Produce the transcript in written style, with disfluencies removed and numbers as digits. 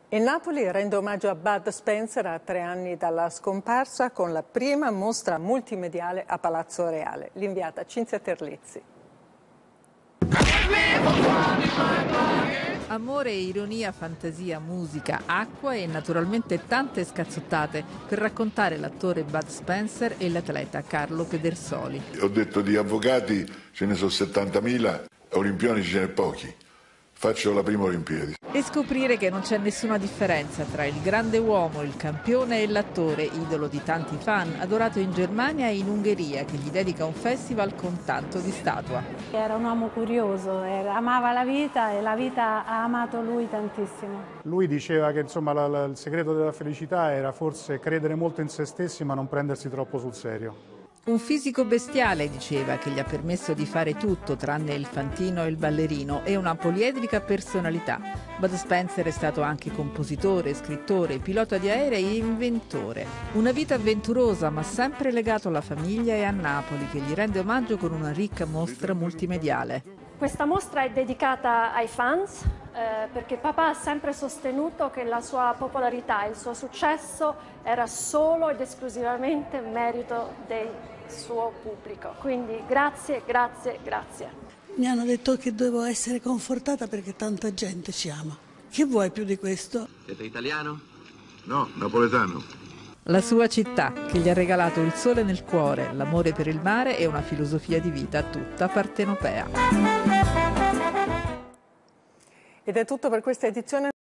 E Napoli rende omaggio a Bud Spencer a 3 anni dalla scomparsa con la prima mostra multimediale a Palazzo Reale. L'inviata Cinzia Terlizzi. Amore, ironia, fantasia, musica, acqua e naturalmente tante scazzottate per raccontare l'attore Bud Spencer e l'atleta Carlo Pedersoli. Ho detto di avvocati ce ne sono 70.000, olimpionici ce ne pochi. Faccio la prima Olimpiadi. E scoprire che non c'è nessuna differenza tra il grande uomo, il campione e l'attore, idolo di tanti fan, adorato in Germania e in Ungheria, che gli dedica un festival con tanto di statua. Era un uomo curioso, amava la vita e la vita ha amato lui tantissimo. Lui diceva che il segreto della felicità era forse credere molto in se stessi ma non prendersi troppo sul serio. Un fisico bestiale, diceva, che gli ha permesso di fare tutto tranne il fantino e il ballerino, e una poliedrica personalità. Bud Spencer è stato anche compositore, scrittore, pilota di aerei e inventore. Una vita avventurosa ma sempre legato alla famiglia e a Napoli, che gli rende omaggio con una ricca mostra multimediale. Questa mostra è dedicata ai fans perché papà ha sempre sostenuto che la sua popolarità e il suo successo era solo ed esclusivamente merito del suo pubblico. Quindi grazie, grazie, grazie. Mi hanno detto che dovevo essere confortata perché tanta gente ci ama. Che vuoi più di questo? Siete italiano? No, napoletano. La sua città, che gli ha regalato il sole nel cuore, l'amore per il mare e una filosofia di vita tutta partenopea. Ed è tutto per questa edizione.